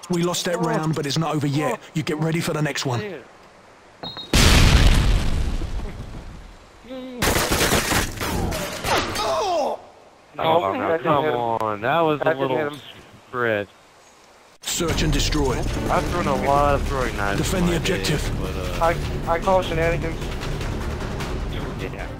We lost that round, but it's not over yet. You get ready for the next one. Oh, now, come on. That was a little spread. Search and destroy. I've thrown a lot of throwing knives. Defend the objective. But, I call shenanigans. yeah.